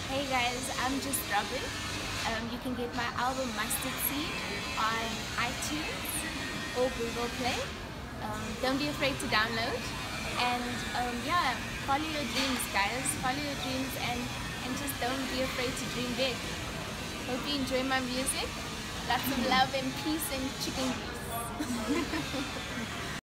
Hey guys, I'm just Robyn. You can get my album Mustard Seed on iTunes or Google Play. Don't be afraid to download. And yeah, follow your dreams, guys. Follow your dreams and just don't be afraid to dream big. Hope you enjoy my music. Lots of love and peace and chicken grease.